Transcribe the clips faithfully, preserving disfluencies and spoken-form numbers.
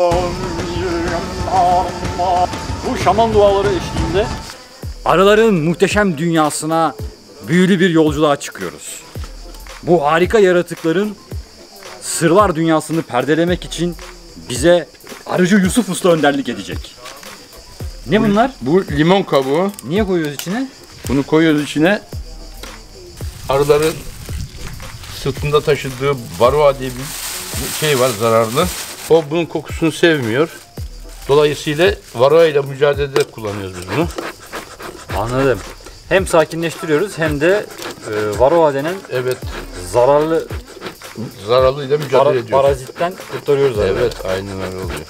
Bu şaman duaları eşliğinde arıların muhteşem dünyasına büyülü bir yolculuğa çıkıyoruz. Bu harika yaratıkların sırlar dünyasını perdelemek için bize arıcı Yusuf Usta önderlik edecek. Ne bunlar? Bu limon kabuğu. Niye koyuyoruz içine? Bunu koyuyoruz içine. Arıların sırtında taşıdığı varroa diye bir şey var, zararlı. O bunun kokusunu sevmiyor. Dolayısıyla varroa ile mücadelede kullanıyoruz biz bunu. Anladım. Hem sakinleştiriyoruz hem de e, varroa denen Evet. zararlı Zararlıyla mücadele para, ediyoruz. parazitten kurtarıyoruz abi. Evet, aynen öyle oluyor.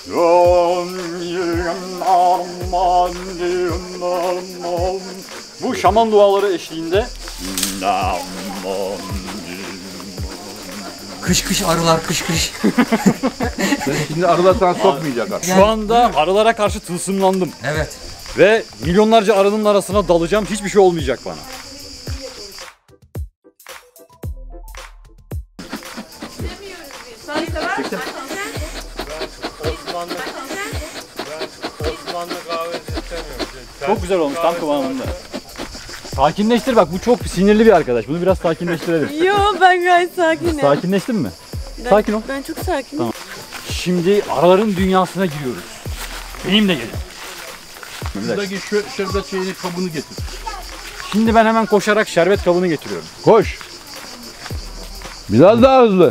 Bu şaman duaları eşliğinde Kış kış arılar kış kış. Şimdi arılar sana sokmayacaklar. şu anda arılara karşı tılsımlandım. Evet. Ve milyonlarca arının arasına dalacağım. Hiçbir şey olmayacak bana. Çok güzel olmuş, tam kıvamında. Sakinleştir bak, bu çok sinirli bir arkadaş. Bunu biraz sakinleştirelim. Yo, ben gayet sakinim. Sakinleştin mi? Ben, Sakin ol. Ben çok sakinim. Tamam. Şimdi arıların dünyasına giriyoruz. Benimle gelin. Buradaki şu şerbet şeyini kabını getir. Şimdi ben hemen koşarak şerbet kabını getiriyorum. Koş. Biraz daha hızlı.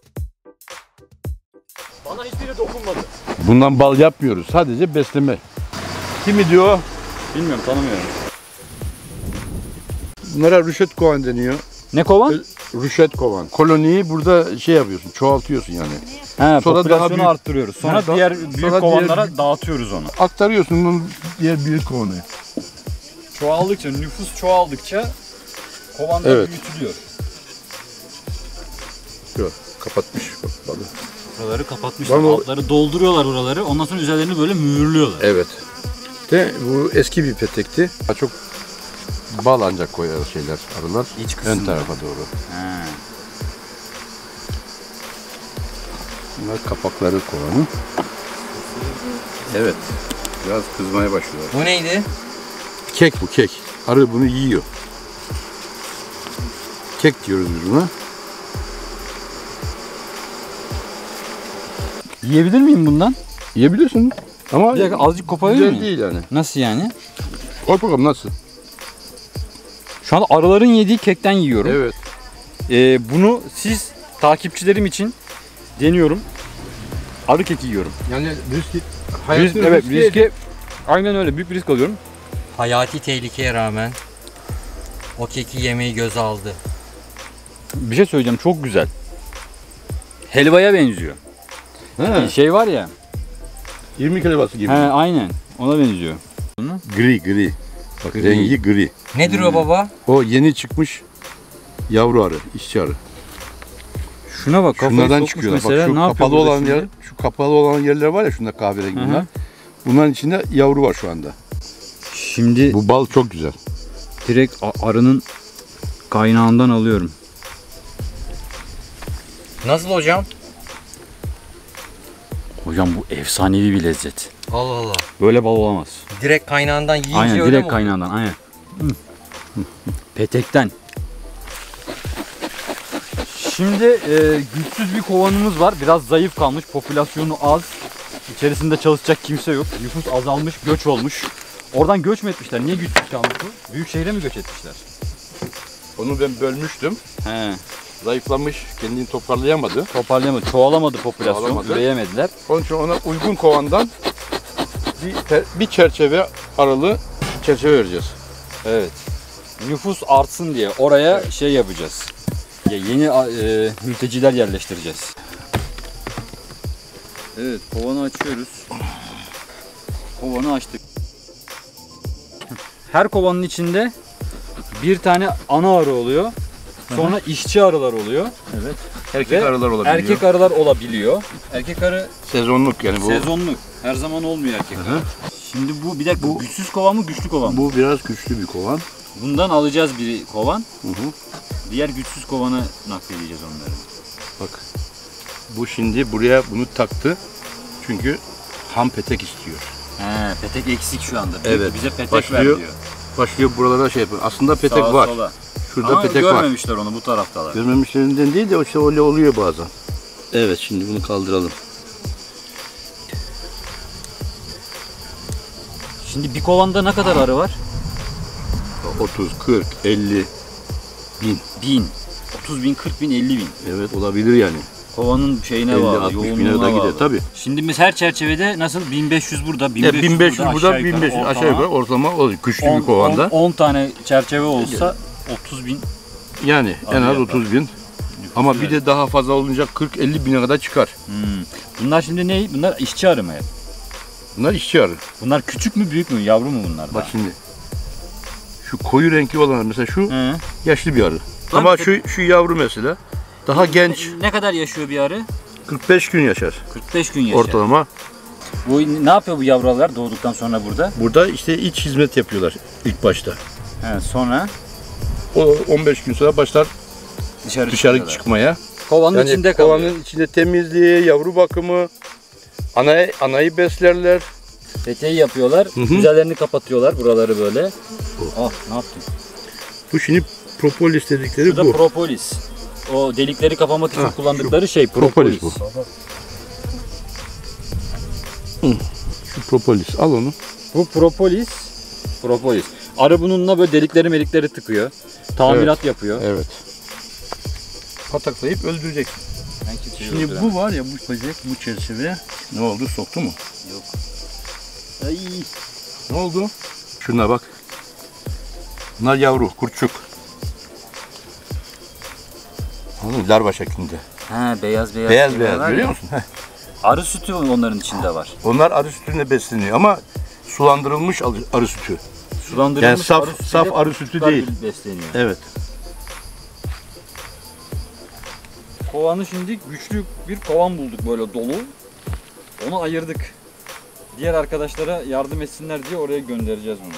Bana hiçbiri dokunmadı. Bundan bal yapmıyoruz. Sadece besleme. Kimi diyor? Bilmiyorum, tanımıyorum. Bunlara rüşet kovan deniyor. Ne kovan? Rüşet kovan. Koloniyi burada şey yapıyorsun, çoğaltıyorsun yani. He, Sonra daha popülasyonu büyük- arttırıyoruz. Sonra Ha, diğer sonra büyük diğer kovanlara büyük- dağıtıyoruz onu. Aktarıyorsun bunu diğer büyük kovanı. Çoğaldıkça, nüfus çoğaldıkça kovanda Evet. büyütülüyor. Yok, kapatmış balı. Buraları kapatmışlar. Lan o- Altları dolduruyorlar oraları. Ondan sonra üzerlerini böyle mühürlüyorlar. Evet. De bu eski bir petekti. Daha çok bal ancak koyar şeyler, arılar. İç Ön kısmında. tarafa doğru. He. Bunlar kapakları kovanı. Evet. Biraz kızmaya başlıyor. Bu neydi? Kek bu, kek. Arı bunu yiyor. Kek diyoruz biz buna. Yiyebilir miyim bundan? Yiyebilirsin. Ama Bir dakika, azıcık koparabilir güzel miyim? değil yani. Nasıl yani? Koy bakalım nasıl? Şu anda arıların yediği kekten yiyorum. Evet. Ee, bunu siz takipçilerim için deniyorum. Arı keki yiyorum. Yani riski, Risk, evet, riski aynen öyle, büyük bir risk alıyorum. Hayati tehlikeye rağmen o keki yemeyi göze aldı. Bir şey söyleyeceğim, çok güzel. Helvaya benziyor. He, Şey var ya. yirmi kelebası gibi. He, aynen. Ona benziyor. Gri gri. Bak Gri. rengi gri. Nedir o baba? O yeni çıkmış yavru arı, işçi arı. Şuna bak, kafayı Şunlardan sokmuş çıkıyor. Bak mesela. şu Ne yapıyor kapalı burada olan şimdi? yer, şu kapalı olan yerler var ya, şunda kahverengi Hı hı. bunlar. Bunların içinde yavru var şu anda. Şimdi Bu bal çok güzel. direkt a- arının kaynağından alıyorum. Nasıl hocam? Hocam bu efsanevi bir lezzet. Allah Allah. Böyle bal olamaz. Direkt kaynağından yiyince Aynen, öyle direkt mi? kaynağından, aynen. Hı. Hı. Petekten. Şimdi e, güçsüz bir kovanımız var. Biraz zayıf kalmış. Popülasyonu az. İçerisinde çalışacak kimse yok. Nüfus azalmış, göç olmuş. Oradan göç mü etmişler? Niye güçsüz kalmış bu? Büyük şehre mi göç etmişler? Onu ben bölmüştüm. He. Zayıflamış, kendini toparlayamadı. Toparlayamadı. Çoğalamadı popülasyon. Çoğalamadı. Üreyemediler. Onun için ona uygun kovandan bir, te- bir çerçeve aralı çerçeve vereceğiz. Evet. Nüfus artsın diye oraya şey yapacağız. Ya yeni e, mülteciler yerleştireceğiz. Evet, kovanı açıyoruz. Kovanı açtık. Her kovanın içinde bir tane ana arı oluyor. Sonra işçi arılar oluyor. Evet. Erkek Ve arılar olabiliyor. Erkek arılar olabiliyor. Erkek arı Sezonluk yani bu. sezonluk. Her zaman olmuyor erkek Hı arı. hı. Şimdi bu bir dakika, bu güçsüz kovan mı, güçlü kovan mı? Bu biraz güçlü bir kovan. Bundan alacağız bir kovan. Hı hı. Diğer güçsüz kovanı nakledeceğiz onları. Bak. Bu şimdi buraya bunu taktı. Çünkü ham petek istiyor. He, petek eksik şu anda. Evet. Bize petek Başlıyor. ver diyor. Başlıyor buralara şey yapıyor. Aslında petek Sağa var. sola. Şurada Ama petek var. görmemişler onu, bu taraftalar. Görmemişlerinden değil de işte öyle oluyor bazen. Evet, şimdi bunu kaldıralım. Şimdi bir kovanda ne kadar arı var? otuz, kırk, elli bin. Bin. otuz bin, kırk bin, elli bin. Evet, olabilir yani. Kovanın şeyine elli, bağlı, altmış bine yoğunluğuna de gider bağlı. tabii. Şimdi biz her çerçevede nasıl bin beş yüz burada, bin beş yüz, bin beş yüz burada, burada, aşağı yukarı bin beş yüz ortalama. aşağı yukarı ortalama olur. Güçlü on, bir kovanda. on tane çerçeve olsa otuz bin. Yani en az yapar. otuz bin. Ama bir de daha fazla olunca kırk elli bine kadar çıkar. Hmm. Bunlar şimdi ne? Bunlar işçi arı mı hep? Bunlar işçi arı. Bunlar küçük mü, büyük mü, yavru mu bunlar? Bak şimdi. Şu koyu renkli olan mesela şu Hı. yaşlı bir arı. Tabii, Ama tabii. şu şu yavru mesela daha genç. Ne, ne kadar yaşıyor bir arı? kırk beş gün yaşar kırk beş gün yaşar. ortalama. Bu ne yapıyor bu yavrular doğduktan sonra burada? Burada işte iç hizmet yapıyorlar ilk başta. He, sonra O on beş gün sonra başlar dışarı, dışarı çıkıyorlar. çıkmaya. Kovanın Yani içinde kalıyor. kovanın içinde temizliği, yavru bakımı, anayı, anayı beslerler. Peteği yapıyorlar. Hı hı. Güzellerini kapatıyorlar buraları böyle. Ah, ne yaptın? Bu şimdi propolis dedikleri Bu da bu. propolis. O delikleri kapamak için Ha, kullandıkları şey propolis propolis. bu. Şu propolis, al onu. Bu propolis. Propolis. Arı bununla böyle delikleri melikleri tıkıyor. Tamirat yapıyor. Evet. Pataklayıp öldüreceksin. Ben kimseyi Şimdi öldüremem. bu var ya, bu böcek, bu çerçeve. Ne oldu? Soktu mu? Yok. Ay. Ne oldu? Şuna bak. Bunlar yavru, kurtçuk. Anladın mı? Larva şeklinde. Ha, beyaz beyaz. Beyaz şeyler beyaz, var görüyor ya. musun? Heh. Arı sütü onların içinde var. Onlar arı sütüyle besleniyor ama sulandırılmış arı arı sütü. Sulandırılmış Yani saf- arı sütüyle saf arı sütü kurtlar değil. besleniyor. Evet. Kovanı şimdi güçlü bir kovan bulduk böyle dolu. Onu ayırdık. Diğer arkadaşlara yardım etsinler diye oraya göndereceğiz bunu.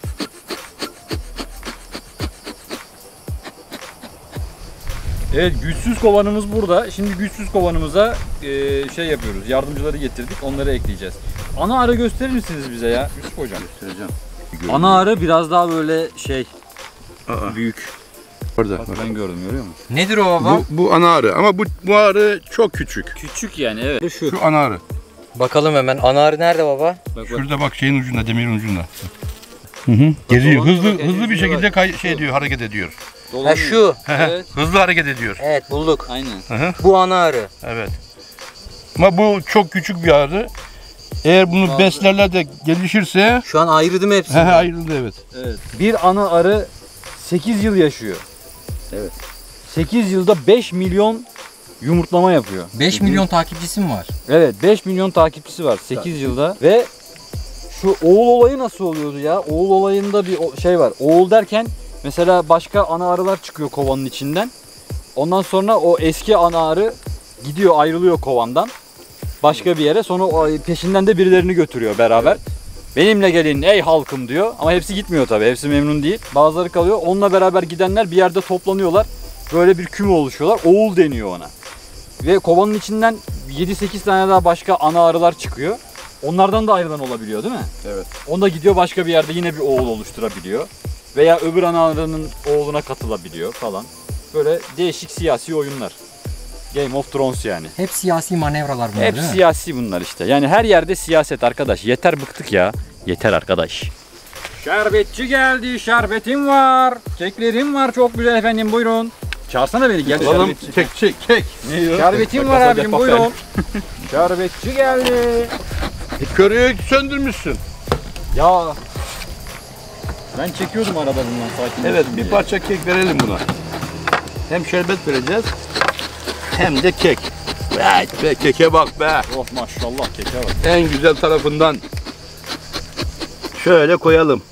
Evet, güçsüz kovanımız burada. Şimdi güçsüz kovanımıza e, şey yapıyoruz. Yardımcıları getirdik. Onları ekleyeceğiz. Ana arı gösterir misiniz bize ya Yusuf hocam? Göstereceğim. Ana arı biraz daha böyle şey Aa, büyük. orada. Bak ben gördüm, görüyor musun? Nedir o baba? Bu, bu ana arı ama bu, bu arı çok küçük. Küçük yani, evet. Şu. Şu ana arı. Bakalım hemen. Ana arı nerede baba? Bak, bak. Şurada bak, şeyin ucunda, demirin ucunda. Hı hı. Geziyor. Bak, Hızlı bak, hızlı bir yüzüne şekilde bak. kay- şey diyor, hareket ediyor. Ha Dolanıyor. şu. Evet. Hızlı hareket ediyor. Evet bulduk. Aynen. Hı hı. Bu ana arı. Evet. Ama bu çok küçük bir arı. Eğer bunu Bazı- beslerler de gelişirse Şu an ayrıldı mı hepsi? he he, ayrıldı, evet. Evet. Bir ana arı sekiz yıl yaşıyor. Evet. sekiz yılda beş milyon yumurtlama yapıyor. beş milyon takipçisi mi var? Evet, beş milyon takipçisi var sekiz yılda ve şu oğul olayı nasıl oluyordu ya? Oğul olayında bir o- şey var. Oğul derken mesela başka ana arılar çıkıyor kovanın içinden. Ondan sonra o eski ana arı gidiyor, ayrılıyor kovandan. Başka bir yere, sonra o peşinden de birilerini götürüyor beraber. Benimle gelin ey halkım diyor. Ama hepsi gitmiyor tabii. Hepsi memnun değil. Bazıları kalıyor. Onunla beraber gidenler bir yerde toplanıyorlar. Böyle bir küme oluşuyorlar. Oğul deniyor ona. Ve kovanın içinden yedi sekiz tane daha başka ana arılar çıkıyor. Onlardan da ayrılan olabiliyor değil mi? Evet. Onda gidiyor başka bir yerde yine bir oğul oluşturabiliyor. Veya öbür ana arının oğluna katılabiliyor falan. Böyle değişik siyasi oyunlar. Game of Thrones yani. Hep siyasi manevralar bunlar Hep değil mi? siyasi bunlar işte. Yani her yerde siyaset arkadaş. Yeter, bıktık ya. Yeter arkadaş. Şerbetçi geldi. Şerbetim var. Keklerim var. Çok güzel efendim. Buyurun. Çağırsana beni. Gel Alalım, şerbetçi. kek kek kek. Şerbetim var abim. Buyurun. Şerbetçi geldi. E, körüğü söndürmüşsün. Ya ben çekiyordum arada bundan sakin. Evet, olsun bir diye. parça kek verelim buna. Hem şerbet vereceğiz hem de kek. Evet be, keke bak be. Oh maşallah, keke bak. En güzel tarafından şöyle koyalım.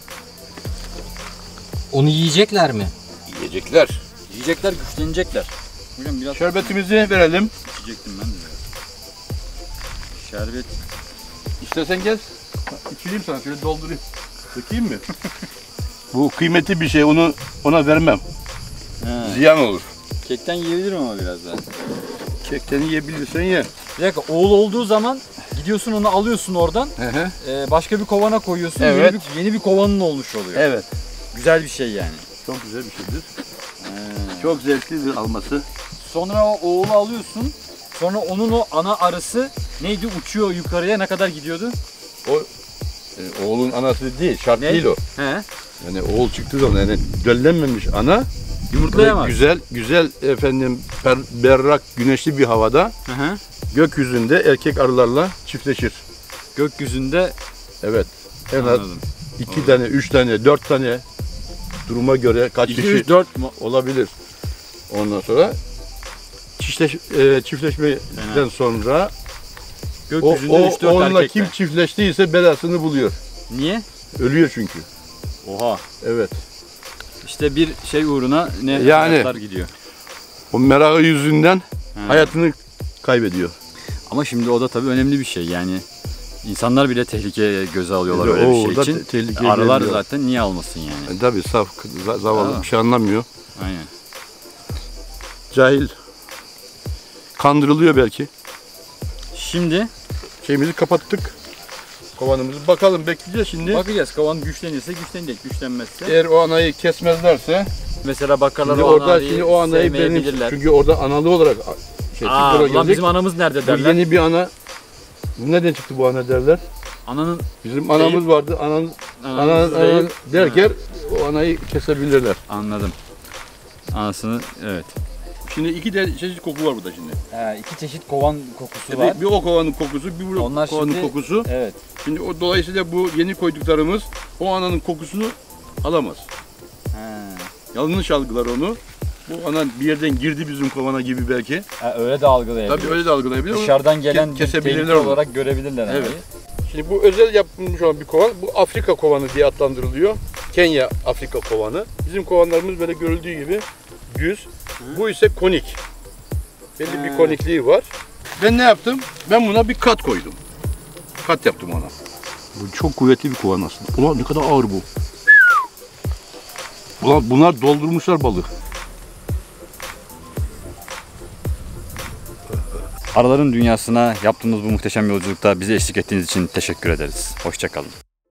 Onu yiyecekler mi? Yiyecekler. Yiyecekler, güçlenecekler. Hocam biraz Şerbetimizi verelim. içecektim ben de. Şerbet. İstersen gel. İçireyim sana, şöyle doldurayım. Dökeyim mi? Bu kıymetli bir şey, onu ona vermem. He. Ziyan olur. Kekten yiyebilirim ama biraz daha. Kekten yiyebilirsen ye. Bir dakika, oğul olduğu zaman Gidiyorsun onu alıyorsun oradan. Hı hı. e, başka bir kovana koyuyorsun. Evet. Yeni bir, yeni bir kovanın olmuş oluyor. Evet. Güzel bir şey yani. Çok güzel bir şeydir. Çok zevklidir alması. Sonra o oğlu alıyorsun. Sonra onun o ana arısı neydi? Uçuyor yukarıya. Ne kadar gidiyordu? O e, oğlun anası değil, şart Ne? değil o. He. Yani oğul çıktığı zaman yani döllenmemiş ana Yumurtlayamaz. böyle güzel güzel efendim per, berrak güneşli bir havada Hı hı. gökyüzünde erkek arılarla çiftleşir. Gökyüzünde Evet. En az anladım. iki tane, üç tane, dört tane duruma göre kaç iki, kişi üç, dört mu? olabilir. Ondan sonra çiftleş, e, çiftleşmeden sonra o, Gökyüzünde o üç dört onunla erkekler. kim çiftleştiyse belasını buluyor. Niye? Ölüyor çünkü. Oha. Evet. İşte bir şey uğruna ne Yani. hayatlar gidiyor. O merakı yüzünden He. hayatını kaybediyor. Ama şimdi o da tabii önemli bir şey yani. İnsanlar bile tehlikeye göze alıyorlar öyle O bir şey da için. te- tehlikeye Arılar geliyor. zaten niye almasın yani? E, tabii saf, za- zavallı Ha. bir şey anlamıyor. Aynen. Cahil. Kandırılıyor belki. Şimdi Şeyimizi kapattık. Kovanımızı. Bakalım bekleyeceğiz şimdi. bakacağız kovan güçlenirse güçlenecek, güçlenmezse. Eğer o anayı kesmezlerse Mesela bakarlar şimdi o orada anayı şimdi o anayı benim sevmeyebilirler. çünkü orada analı olarak şey, Aa, çift olarak ulan gelecek. bizim anamız nerede Bu derler. yeni bir ana. Nereden çıktı bu ana derler. Ananın Bizim anamız vardı. Ananın ananın anan, zayıf- anan derken o anayı kesebilirler. Anladım. Anasını evet. Şimdi iki de çeşit koku var burada şimdi. He, iki çeşit kovan kokusu Bir, bir o kovanın kokusu, bir bu Onlar kovanın şimdi- kokusu. Evet. Şimdi o dolayısıyla bu yeni koyduklarımız o ananın kokusunu alamaz. He. Yanlış algılar onu. Bu ana bir yerden girdi bizim kovana gibi belki. Ha, öyle de algılayabilir. Tabii öyle de algılayabilir ama Dışarıdan gelen ke- bir kesebilirler tehlike onu. olarak görebilirler. Evet. anayı. Şimdi bu özel yapılmış olan bir kovan. Bu Afrika kovanı diye adlandırılıyor. Kenya Afrika kovanı. Bizim kovanlarımız böyle görüldüğü gibi düz. Bu ise konik. Belli bir He. konikliği var. Ben ne yaptım? Ben buna bir kat koydum. Kat yaptım ona. Bu çok kuvvetli bir kovan aslında. Ulan ne kadar ağır bu. Ulan bunlar doldurmuşlar balık. Arıların dünyasına yaptığımız bu muhteşem yolculukta bize eşlik ettiğiniz için teşekkür ederiz. Hoşça kalın.